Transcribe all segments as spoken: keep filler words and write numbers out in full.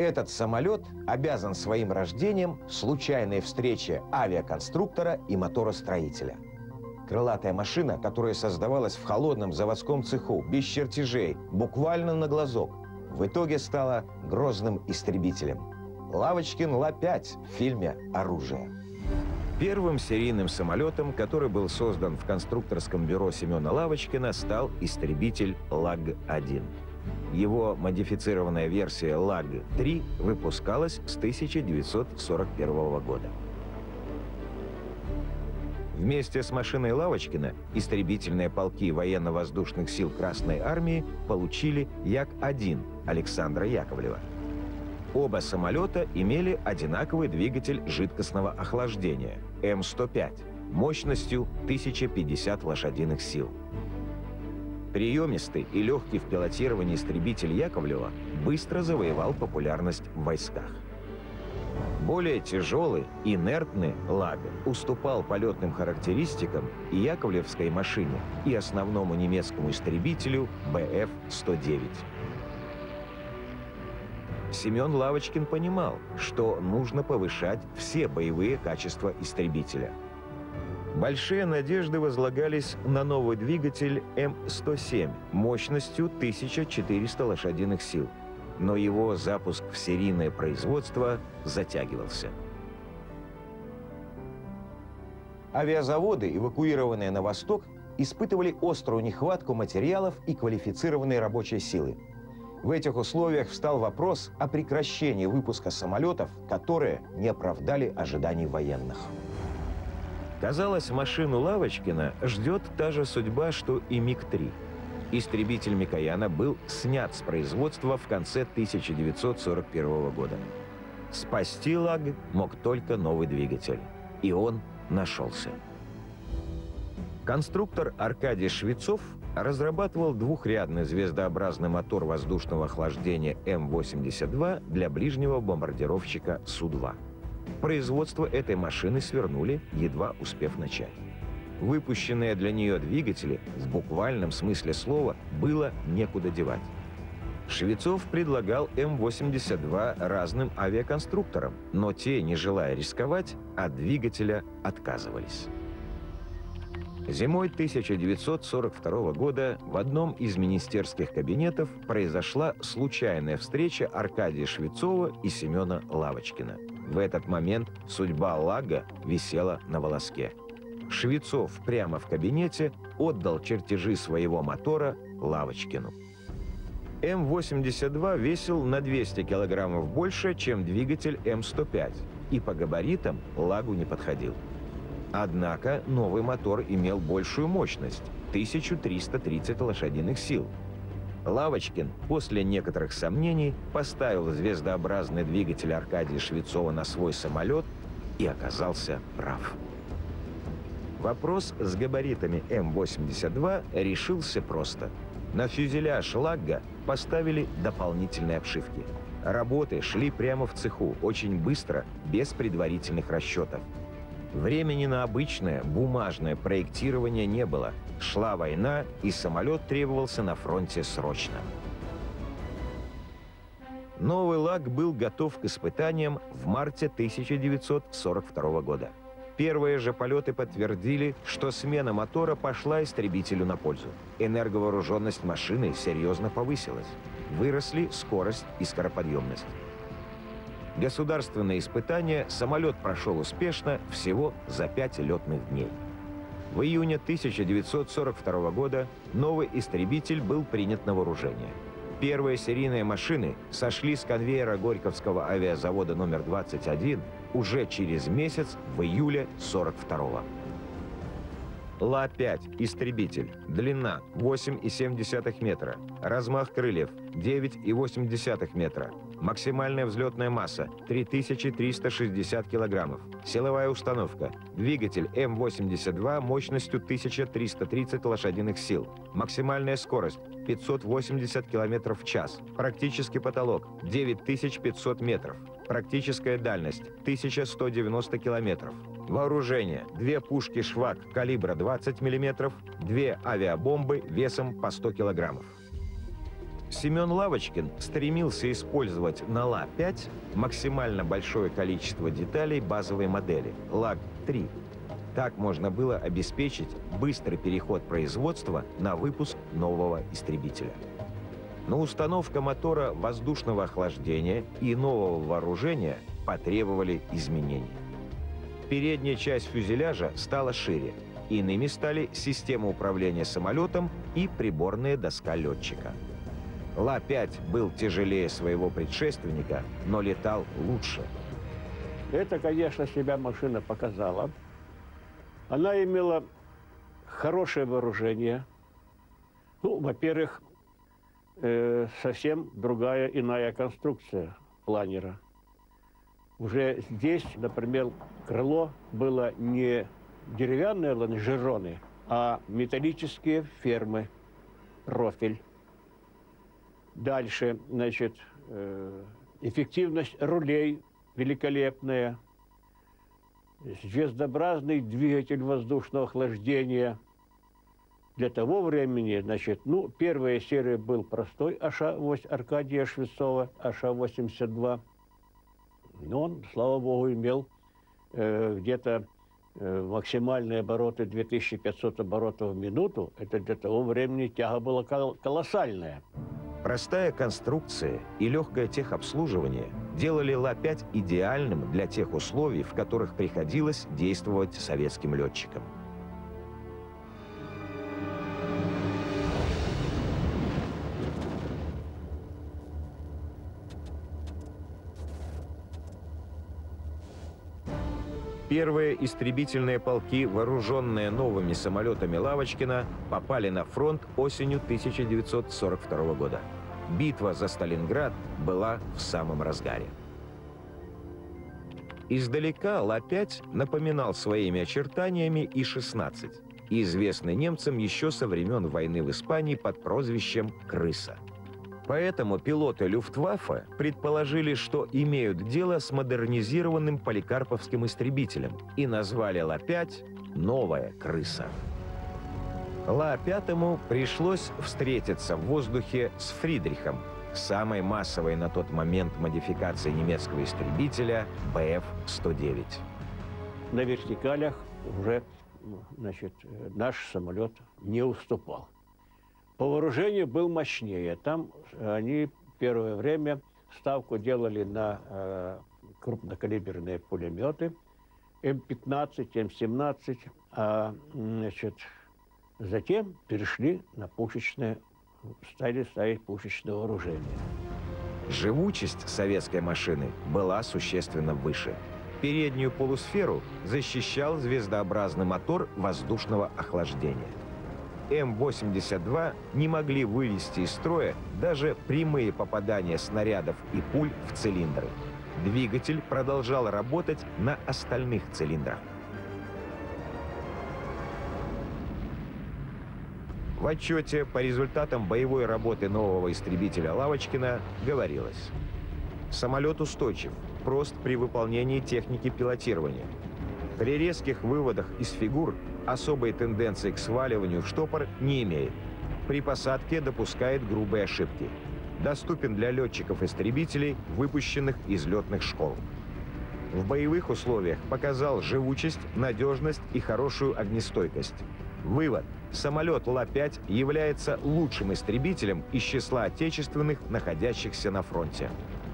Этот самолет обязан своим рождением случайной встрече авиаконструктора и моторостроителя. Крылатая машина, которая создавалась в холодном заводском цеху, без чертежей, буквально на глазок, в итоге стала грозным истребителем. Лавочкин Ла пять в фильме «Оружие». Первым серийным самолетом, который был создан в конструкторском бюро Семена Лавочкина, стал истребитель Лаг один. Его модифицированная версия Лаг три выпускалась с тысяча девятьсот сорок первого года. Вместе с машиной Лавочкина истребительные полки военно-воздушных сил Красной Армии получили Як один Александра Яковлева. Оба самолета имели одинаковый двигатель жидкостного охлаждения Эм сто пять мощностью тысяча пятьдесят лошадиных сил. Приемистый и легкий в пилотировании истребитель Яковлева быстро завоевал популярность в войсках. Более тяжелый, инертный Лаг уступал полетным характеристикам и яковлевской машине, и основному немецкому истребителю Бэ Эф сто девять. Семен Лавочкин понимал, что нужно повышать все боевые качества истребителя. Большие надежды возлагались на новый двигатель Эм сто семь мощностью тысяча четыреста лошадиных сил, но его запуск в серийное производство затягивался. Авиазаводы, эвакуированные на восток, испытывали острую нехватку материалов и квалифицированной рабочей силы. В этих условиях встал вопрос о прекращении выпуска самолетов, которые не оправдали ожиданий военных. Казалось, машину Лавочкина ждет та же судьба, что и Миг три. Истребитель Микояна был снят с производства в конце тысяча девятьсот сорок первого года. Спасти Лаг мог только новый двигатель. И он нашелся. Конструктор Аркадий Швецов разрабатывал двухрядный звездообразный мотор воздушного охлаждения Эм восемьдесят два для ближнего бомбардировщика Су два. Производство этой машины свернули, едва успев начать. Выпущенные для нее двигатели в буквальном смысле слова было некуда девать. Швецов предлагал Эм восемьдесят два разным авиаконструкторам, но те, не желая рисковать, от двигателя отказывались. Зимой тысяча девятьсот сорок второго года в одном из министерских кабинетов произошла случайная встреча Аркадия Швецова и Семена Лавочкина. В этот момент судьба Лага висела на волоске. Швецов прямо в кабинете отдал чертежи своего мотора Лавочкину. Эм восемьдесят два весил на двести килограммов больше, чем двигатель Эм сто пять, и по габаритам Лагу не подходил. Однако новый мотор имел большую мощность – тысячу триста тридцать лошадиных сил. Лавочкин после некоторых сомнений поставил звездообразный двигатель Аркадия Швецова на свой самолет и оказался прав. Вопрос с габаритами Эм восемьдесят два решился просто. На фюзеляж Лагга поставили дополнительные обшивки. Работы шли прямо в цеху, очень быстро, без предварительных расчетов. Времени на обычное бумажное проектирование не было. Шла война, и самолет требовался на фронте срочно. Новый Лаг был готов к испытаниям в марте тысяча девятьсот сорок второго года. Первые же полеты подтвердили, что смена мотора пошла истребителю на пользу. Энерговооруженность машины серьезно повысилась. Выросли скорость и скороподъемность. Государственные испытания самолет прошел успешно всего за пять летных дней. В июне тысяча девятьсот сорок второго года новый истребитель был принят на вооружение. Первые серийные машины сошли с конвейера Горьковского авиазавода номер двадцать один уже через месяц, в июле сорок второго. Ла пять истребитель. Длина восемь и семь десятых метра. Размах крыльев девять и восемь десятых метра. Максимальная взлетная масса три тысячи триста шестьдесят килограммов. Силовая установка. Двигатель Эм восемьдесят два мощностью тысяча триста тридцать лошадиных сил. Максимальная скорость пятьсот восемьдесят километров в час. Практический потолок девять тысяч пятьсот метров. Практическая дальность тысяча сто девяносто километров. Вооружение. Две пушки «Швак» калибра двадцать миллиметров, две авиабомбы весом по сто килограммов. Семен Лавочкин стремился использовать на Ла пять максимально большое количество деталей базовой модели Лаг три. Так можно было обеспечить быстрый переход производства на выпуск нового истребителя. Но установка мотора воздушного охлаждения и нового вооружения потребовали изменений. Передняя часть фюзеляжа стала шире. Иными стали система управления самолетом и приборная доска летчика. Ла пять был тяжелее своего предшественника, но летал лучше. Это, конечно, себя машина показала. Она имела хорошее вооружение. Ну, во-первых, э, совсем другая иная конструкция планера. Уже здесь, например, крыло было не деревянные лонжероны, а металлические фермы, профиль. Дальше, значит, э, эффективность рулей великолепная. Звездообразный двигатель воздушного охлаждения. Для того времени, значит, ну, первая серия был простой Аша Аркадия Швецова, Аша восемьдесят два. Но он, слава богу, имел э, где-то э, максимальные обороты две тысячи пятьсот оборотов в минуту. Это для того времени тяга была кол колоссальная. Простая конструкция и легкое техобслуживание делали Ла пять идеальным для тех условий, в которых приходилось действовать советским летчикам. Первые истребительные полки, вооруженные новыми самолетами Лавочкина, попали на фронт осенью тысяча девятьсот сорок второго года. Битва за Сталинград была в самом разгаре. Издалека Ла пять напоминал своими очертаниями И шестнадцать, известный немцам еще со времен войны в Испании под прозвищем «Крыса». Поэтому пилоты Люфтваффе предположили, что имеют дело с модернизированным поликарповским истребителем и назвали Ла пять «Новая крыса». Ла пятому пришлось встретиться в воздухе с Фридрихом, самой массовой на тот момент модификацией немецкого истребителя Бэ Эф сто девять. На вертикалях уже, значит, наш самолет не уступал. По вооружению был мощнее. Там они первое время ставку делали на э, крупнокалиберные пулеметы М пятнадцать, М семнадцать, а значит, затем перешли на пушечное, стали ставить пушечное вооружение. Живучесть советской машины была существенно выше. Переднюю полусферу защищал звездообразный мотор воздушного охлаждения. М восемьдесят два не могли вывести из строя даже прямые попадания снарядов и пуль в цилиндры. Двигатель продолжал работать на остальных цилиндрах. В отчете по результатам боевой работы нового истребителя Лавочкина говорилось: самолет устойчив, прост при выполнении техники пилотирования. При резких выводах из фигур особой тенденции к сваливанию в штопор не имеет. При посадке допускает грубые ошибки. Доступен для летчиков-истребителей, выпущенных из летных школ. В боевых условиях показал живучесть, надежность и хорошую огнестойкость. Вывод. Самолет Ла пять является лучшим истребителем из числа отечественных, находящихся на фронте.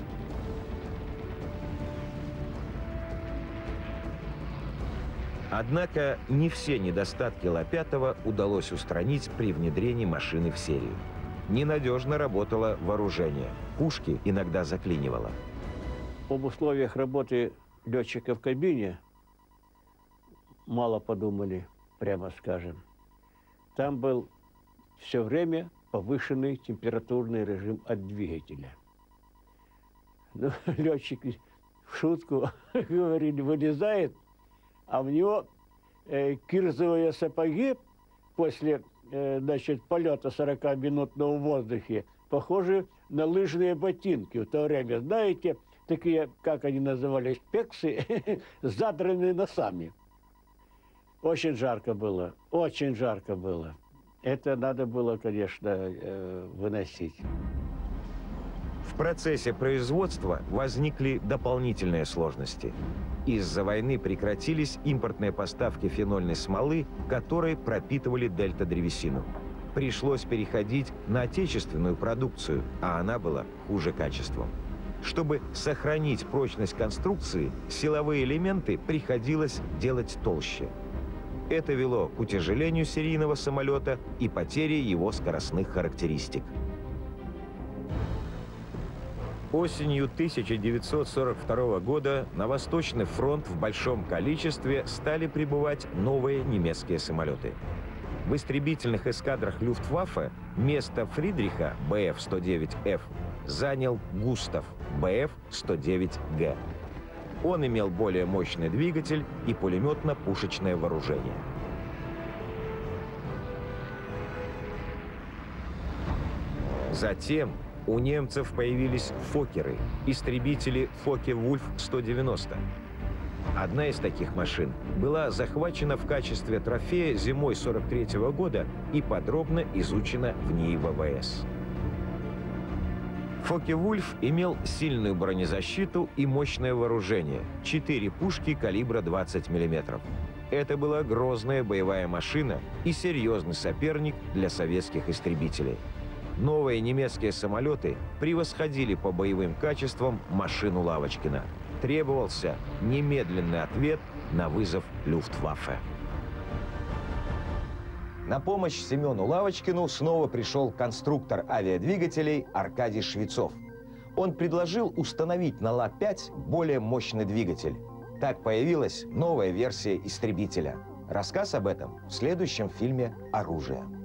Однако не все недостатки Ла пятого удалось устранить при внедрении машины в серию. Ненадежно работало вооружение. Пушки иногда заклинивало. Об условиях работы летчика в кабине мало подумали, прямо скажем. Там был все время повышенный температурный режим от двигателя. Ну, летчик в шутку говорили, вылезает, а в него э, кирзовые сапоги после э, значит, полета сорокаминутного в воздухе похожи на лыжные ботинки. В то время, знаете, такие, как они назывались, пексы, с задранными носами. Очень жарко было, очень жарко было. Это надо было, конечно, выносить. В процессе производства возникли дополнительные сложности. Из-за войны прекратились импортные поставки фенольной смолы, которой пропитывали дельта-древесину. Пришлось переходить на отечественную продукцию, а она была хуже качеством. Чтобы сохранить прочность конструкции, силовые элементы приходилось делать толще. Это вело к утяжелению серийного самолета и потере его скоростных характеристик. Осенью тысяча девятьсот сорок второго года на Восточный фронт в большом количестве стали прибывать новые немецкие самолеты. В истребительных эскадрах Люфтваффе место Фридриха Бэ Эф сто девять Эф занял Густав Бэ Эф сто девять Гэ. Он имел более мощный двигатель и пулеметно-пушечное вооружение. Затем у немцев появились Фоккеры, истребители Фокке-Вульф сто девяносто. Одна из таких машин была захвачена в качестве трофея зимой сорок третьего года и подробно изучена в НИИ Вэ Вэ Эс. Фокке-Вульф имел сильную бронезащиту и мощное вооружение – четыре пушки калибра двадцать миллиметров. Это была грозная боевая машина и серьезный соперник для советских истребителей. Новые немецкие самолеты превосходили по боевым качествам машину Лавочкина. Требовался немедленный ответ на вызов Люфтваффе. На помощь Семену Лавочкину снова пришел конструктор авиадвигателей Аркадий Швецов. Он предложил установить на Ла пять более мощный двигатель. Так появилась новая версия истребителя. Рассказ об этом в следующем фильме «Оружие».